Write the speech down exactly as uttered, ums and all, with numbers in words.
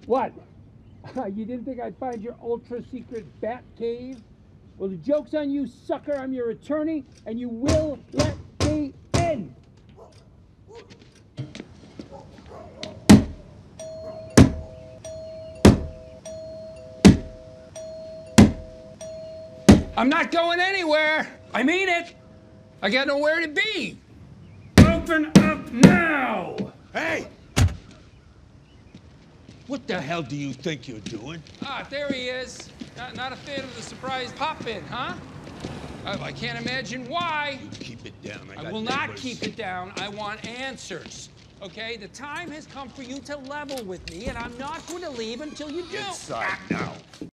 What? You didn't think I'd find your ultra-secret bat cave? Well, the joke's on you, sucker. I'm your attorney, and you will let me in. I'm not going anywhere. I mean it. I got nowhere to be. Open up now! Hey! What the hell do you think you're doing? Ah, there he is. Not, not a fan of the surprise pop-in, huh? I, I can't imagine why. You keep it down. I, I got will not neighbors. keep it down. I want answers. Okay? The time has come for you to level with me, and I'm not going to leave until you do. Inside now.